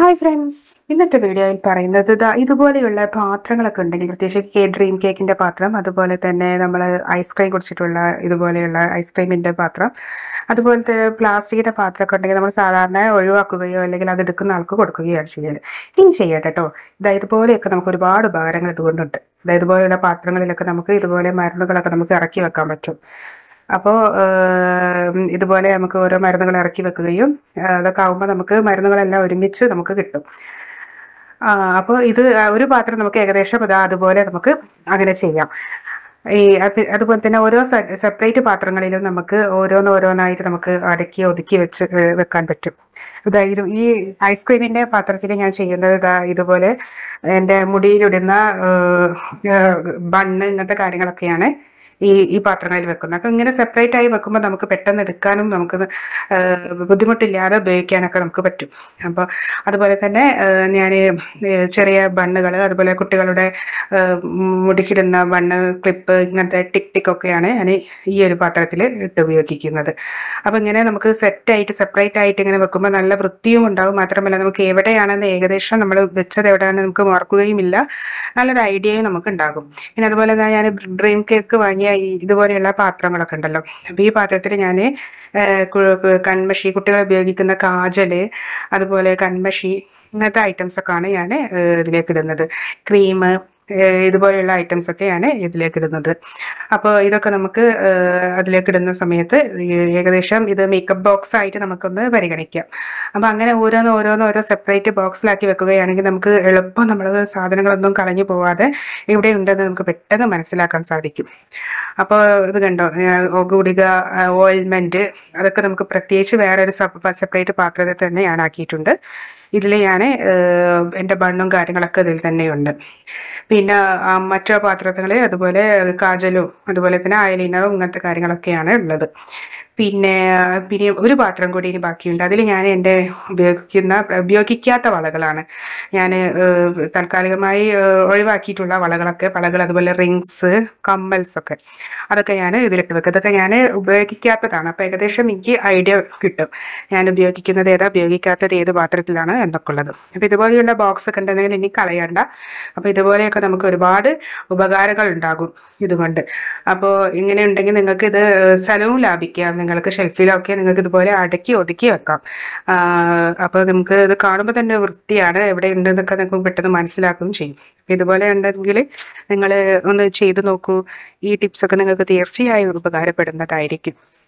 Hi friends, ഇന്നത്തെ വീഡിയോയിൽ പറയുന്നത് ഇതുപോലെയുള്ള പാത്രങ്ങളൊക്കെ ഉണ്ടെങ്കിൽ, പ്രത്യേകിച്ച് ഡ്രീം കേക്കിൻ്റെ പാത്രം, അതുപോലെ തന്നെ നമ്മൾ ഐസ്ക്രീം കുടിച്ചിട്ടുള്ള ഇതുപോലെയുള്ള ഐസ്ക്രീമിൻ്റെ പാത്രം, അതുപോലത്തെ പ്ലാസ്റ്റിക്കിൻ്റെ പാത്രമൊക്കെ ഉണ്ടെങ്കിൽ നമ്മൾ സാധാരണ ഒഴിവാക്കുകയോ അല്ലെങ്കിൽ അത് എടുക്കുന്ന ആൾക്ക് കൊടുക്കുകയാണ് ചെയ്യൽ. ഇനി ചെയ്യട്ടെ കേട്ടോ. ഇതുപോലെയൊക്കെ നമുക്ക് ഒരുപാട് ഉപകാരങ്ങൾ ഇതുകൊണ്ടുണ്ട്. ഇതുപോലെയുള്ള പാത്രങ്ങളിലൊക്കെ നമുക്ക് ഇതുപോലെ മരുന്നുകളൊക്കെ നമുക്ക് ഇറക്കി വെക്കാൻ പറ്റും. അപ്പോൾ ഇതുപോലെ നമുക്ക് ഓരോ മരുന്നുകൾ ഇറക്കി വെക്കുകയും അതൊക്കെ ആകുമ്പോൾ നമുക്ക് മരുന്നുകളെല്ലാം ഒരുമിച്ച് നമുക്ക് കിട്ടും. അപ്പോൾ ഇത് ഒരു പാത്രം നമുക്ക് ഏകദേശം അതുപോലെ നമുക്ക് അങ്ങനെ ചെയ്യാം. അതുപോലെ തന്നെ ഓരോ സെപ്പറേറ്റ് പാത്രങ്ങളിലും നമുക്ക് ഓരോന്നായിട്ട് നമുക്ക് അടക്കി ഒതുക്കി വെക്കാൻ പറ്റും. അതായത് ഈ ഐസ്ക്രീമിൻ്റെ പാത്രത്തിൽ ഞാൻ ചെയ്യുന്നത് ഇതുപോലെ എൻ്റെ മുടിയിലിടുന്ന ബണ്ണ് ഇങ്ങനത്തെ കാര്യങ്ങളൊക്കെയാണ് ഈ പാത്രങ്ങളിൽ വെക്കുന്നത്. അപ്പം ഇങ്ങനെ സെപ്പറേറ്റ് ആയി വെക്കുമ്പോൾ നമുക്ക് പെട്ടെന്ന് എടുക്കാനും നമുക്ക് ബുദ്ധിമുട്ടില്ലാതെ ഉപയോഗിക്കാനൊക്കെ നമുക്ക് പറ്റും. അപ്പോൾ അതുപോലെ തന്നെ ഞാൻ ചെറിയ ബണ്ണുകൾ, അതുപോലെ കുട്ടികളുടെ മുടിക്കിടുന്ന ബണ്ണ്, ക്ലിപ്പ്, ഇങ്ങനത്തെ ടിക്കൊക്കെയാണ് ഞാൻ ഈ ഒരു പാത്രത്തിൽ ഇട്ട് ഉപയോഗിക്കുന്നത്. അപ്പോൾ ഇങ്ങനെ നമുക്ക് സെപ്പറേറ്റ് ആയിട്ട് ഇങ്ങനെ വെക്കുമ്പോൾ നല്ല വൃത്തിയും ഉണ്ടാവും. മാത്രമല്ല നമുക്ക് എവിടെയാണെന്ന് ഏകദേശം നമ്മൾ വെച്ചത് എവിടെയാണെന്ന് നമുക്ക് മറക്കുകയുമില്ല. നല്ലൊരു ഐഡിയയും നമുക്ക് ഉണ്ടാകും. പിന്നെ അതുപോലെ തന്നെ ഞാൻ ഡ്രീം കേക്ക് വാങ്ങിയ ഇതുപോലെയുള്ള പാത്രങ്ങളൊക്കെ ഉണ്ടല്ലോ. അപ്പോൾ ഈ പാത്രത്തിൽ ഞാൻ കൺമഷി, കുട്ടികൾ ഉപയോഗിക്കുന്ന കാജൽ, അതുപോലെ കൺമഷി, ഇങ്ങനത്തെ ഐറ്റംസൊക്കെയാണ് ഞാൻ ഇതിലേക്ക് ഇടുന്നത്. ക്രീം, ഇതുപോലെയുള്ള ഐറ്റംസൊക്കെയാണ് ഇതിലേക്ക് ഇടുന്നത്. അപ്പോൾ ഇതൊക്കെ നമുക്ക് അതിലേക്ക് ഇടുന്ന സമയത്ത് ഏകദേശം ഇത് മേക്കപ്പ് ബോക്സ് ആയിട്ട് നമുക്കൊന്ന് പരിഗണിക്കാം. അപ്പോൾ അങ്ങനെ ഓരോ സെപ്പറേറ്റ് ബോക്സിലാക്കി വെക്കുകയാണെങ്കിൽ നമുക്ക് എളുപ്പം നമ്മൾ സാധനങ്ങളൊന്നും കളഞ്ഞു പോവാതെ ഇവിടെ ഉണ്ടെന്ന് നമുക്ക് പെട്ടെന്ന് മനസ്സിലാക്കാൻ സാധിക്കും. അപ്പോൾ ഇത് കണ്ടോ, ഗുളിക, ഓയിൽമെൻറ്റ്, അതൊക്കെ നമുക്ക് പ്രത്യേകിച്ച് വേറൊരു സെപ്പറേറ്റ് പാത്രത്തിൽ തന്നെ ഞാൻ ആക്കിയിട്ടുണ്ട്. ഇതിൽ ഞാൻ എൻ്റെ ബണ്ണും കാര്യങ്ങളൊക്കെ ഇതിൽ തന്നെയുണ്ട്. പിന്നെ മറ്റു പാത്രത്തിൽ അതുപോലെ കാജലും അതുപോലെ തന്നെ ഐലൈനറും ഇങ്ങനത്തെ കാര്യങ്ങളൊക്കെയാണ് ഉള്ളത്. പിന്നെ ഒരു പാത്രം കൂടി ഇനി ബാക്കിയുണ്ട്. അതിൽ ഞാൻ എൻ്റെ ഉപയോഗിക്കാത്ത വളകളാണ് ഞാൻ താൽക്കാലികമായി ഒഴിവാക്കിയിട്ടുള്ള വളകൾ, അതുപോലെ റിങ്സ്, കമ്മൽസൊക്കെ, അതൊക്കെ ഞാൻ ഇതിലിട്ട് വെക്കും. ഇതൊക്കെ ഞാൻ ഉപയോഗിക്കാത്തതാണ്. അപ്പോൾ ഏകദേശം എനിക്ക് ഐഡിയ കിട്ടും ഞാൻ ഉപയോഗിക്കുന്നത് ഏതാ, ഉപയോഗിക്കാത്തത് ഏത് പാത്രത്തിലാണ് എന്നൊക്കെ ഉള്ളത്. അപ്പോൾ ഇതുപോലെയുള്ള ബോക്സ് ഒക്കെ ഉണ്ടെങ്കിൽ ഇനി കളയണ്ട. അപ്പോൾ ഇതുപോലെയൊക്കെ നമുക്ക് ഒരുപാട് ഉപകാരങ്ങൾ ഉണ്ടാകും ഇതുകൊണ്ട്. അപ്പോൾ ഇങ്ങനെ ഉണ്ടെങ്കിൽ നിങ്ങൾക്ക് ഇത് സ്ഥലവും ലാഭിക്കാം. നിങ്ങൾക്ക് ഷെൽഫിലൊക്കെ നിങ്ങൾക്ക് ഇതുപോലെ അടക്കി ഒതുക്കി വെക്കാം. അപ്പോൾ നമുക്ക് ഇത് കാണുമ്പോൾ തന്നെ വൃത്തിയാണ്, എവിടെ ഉണ്ടെന്നൊക്കെ നിങ്ങൾക്ക് പെട്ടെന്ന് മനസ്സിലാക്കുകയും ചെയ്യും. അപ്പോൾ ഇതുപോലെ ഉണ്ടെങ്കിൽ നിങ്ങൾ ഒന്ന് ചെയ്തു നോക്കൂ. ഈ ടിപ്സൊക്കെ നിങ്ങൾക്ക് തീർച്ചയായും ഉപകാരപ്പെടുന്നതായിരിക്കും.